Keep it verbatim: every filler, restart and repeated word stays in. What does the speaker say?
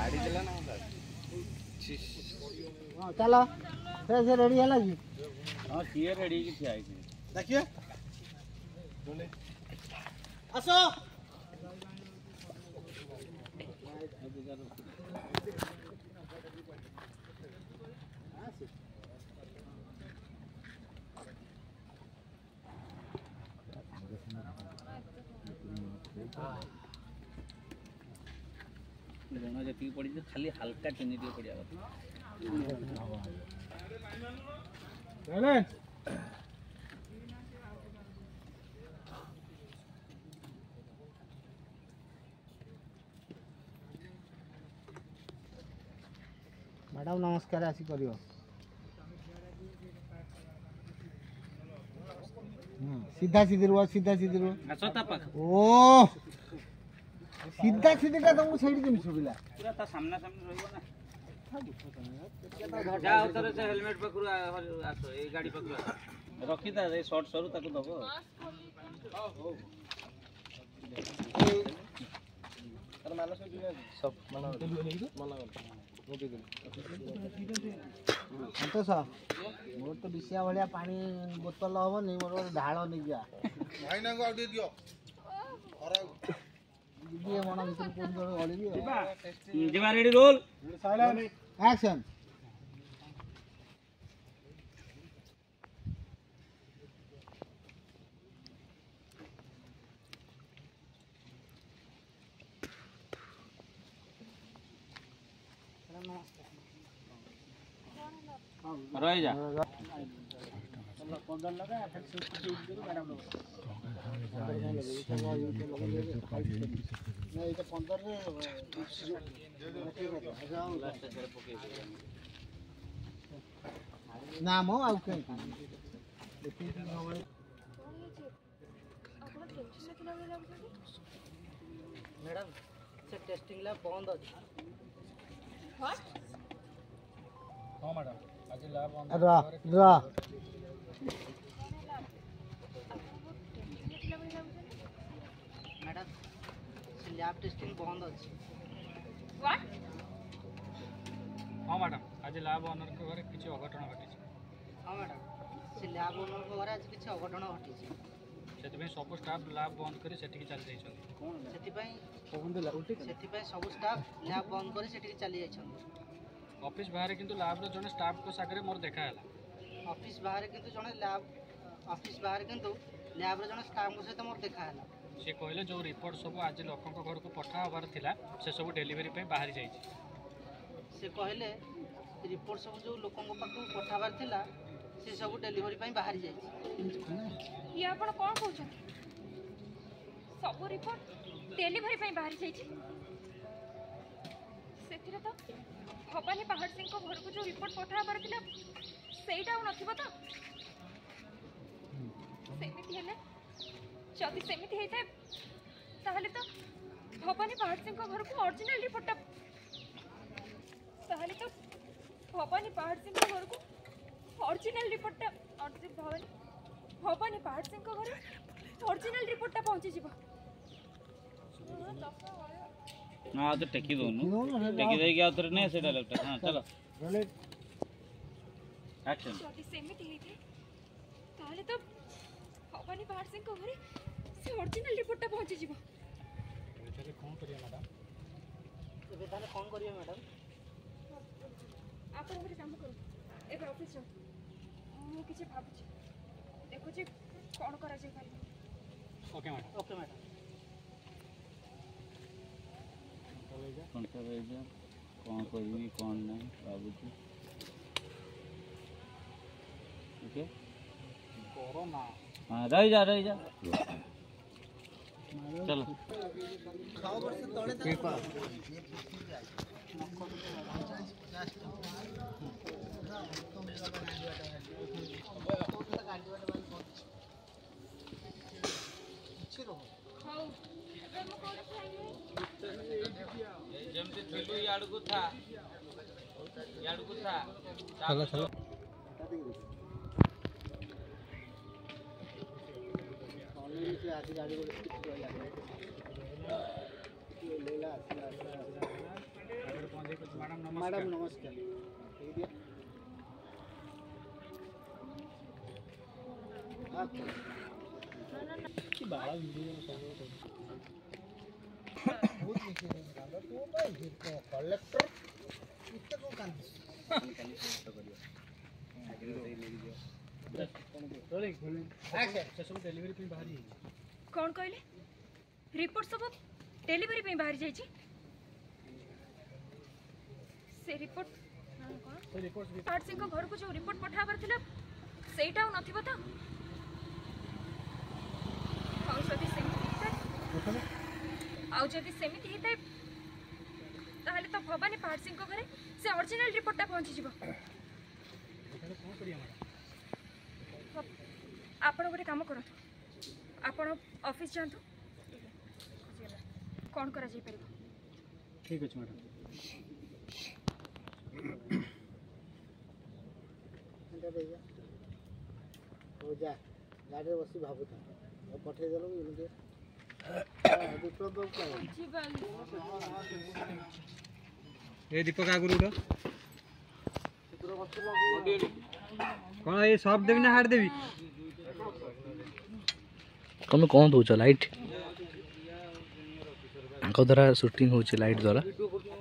गाड़ी चला ना हां चलो से से रेडी है जी। हां किए रेडी की थी आई थी देखिए आसो लुण जी पड़ी खाली हल्का चीनी टे पड़ा मैडम नमस्कार आसी करियो सीधा सीधी रुआ सीधा सीधी रुआ आसो ता पाख ओ सीधा सीधी का तुमको साइड केम सुबिला पूरा ता सामना सामने रहइबो ना जा उतर से हेलमेट पकड़ू आसो ए गाड़ी पकड़ू रखी ता ए शॉर्ट सरू ताको दबो तर माला सब सब माला माला संतोष मोर तो बिसिया भलिया पानी बोतल हबो नहीं मोर ढाळ नहीं जा भाई ना को दे दियो और ये मन भीतर कोन जण गली दियो जीवा रेडी रोल साइलेंट एक्शन रह जा पंद्रह लगा फिर से करू मैडम लोग नहीं तो पंद्रह रे नाम हो आउ के मैडम से टेस्टिंग लैब बंद अछि व्हाट हां मैडम आज लैब बंद रा रा मैडम से लैब टेस्टिंग बंद अछि व्हाट हां मैडम आज लैब ओनर के घरे किछि अघटन घटी छै हां मैडम से लैब ओनर के घरे आज किछि अघटन घटी छै सेति में सब स्टाफ लैब बंद करी सेति के चल जाई छै कोन सेति पई पवन देला उल्टी सेति पई सब स्टाफ लैब बंद करी सेति के चली जाई छै ऑफिस बाहर किंतु लैब रो जने स्टाफ को सागरे मोर देखा हला ऑफिस बाहर किंतु जने लैब ऑफिस बाहर किंतु लैब रो जने स्टाफ को सहित मोर देखा हला से कहले जो रिपोर्ट सब आज लोकन को घर को पठा हबार थिला से सब डिलीवरी पे बाहर जाई छै से कहले रिपोर्ट सब जो लोकन को पाखु पठाबार थिला से सब डिलीवरी पे बाहर जाई छै ये आपण कोन कहउछन सब रिपोर्ट डिलीवरी पे बाहर जाई छी सेथिरे तो भवानी पहाड़ सिंह को घर को जो रिपोर्ट पठा हबार थिला सेटा नथिबो तो सेमिति हेले जदि सेमिति हेते ताहले तो भवानी पहाड़ सिंह को घर को ओरिजिनल रिपोर्ट ताहले तो भवानी पहाड़ सिंह को घर को ओरिजिनल रिपोर्ट भवानी भवानी पहाड़ सिंह को घर ओरिजिनल रिपोर्ट पहुंची जीवो हां तो टेकी दोनु टेकी दे गया उधर नहीं सेटा लगता हां चलो एक्शन जदि सेमिति हेते ताहले तो भवानी पहाड़ सिंह को घर से ओरिजिनल रिपोर्ट पहुंची जीवो एथरे कोन करिया मैडम एबे ताले फोन करियो मैडम आपण गोटे काम करू एबे ऑफिस जाऊ मु किछ भाबुची देखुची कोन करा जाय पारि ओके मैडम ओके मैडम कौन सा भेजा कौन करी कौन नहीं बाबू जी ओके करो ना हां रह जा रह जा चलो छह वर्ष तळे ठीक बा जेमते थेलु याड को था याड को था चलो चलो से आधी गाड़ी को लेला मैडम नमस्कार। कलेक्टर इतने को कांदी कौन कहले रिपोर्ट सब डेलीवरी पे बाहर जाइए से रिपोर्ट से रिपोर्ट पार्ट सिंह को घर को जो रिपोर्ट पठाबार थिला सेटा और नथिबो त और जदि सेमिति हिता आउ जदि सेमिति हिता ताहले तो भवानी पार्ट सिंह को घरे से ओरिजिनल रिपोर्टटा पहुंची जीवो आपण गोटे काम करतु आपण ऑफिस जातु कौन करा जाई परबो ठीक अछि मैडम एंटा देजा हो जा गाड़ी रे बसी भाबु था और पठे देलो इनके विप्लव बाबू का ए दीपक आगुरु उठ कौन ये सब देवी ना हार देवी कमे कौन दौच लाइट द्वारा शूटिंग हो लाइट द्वारा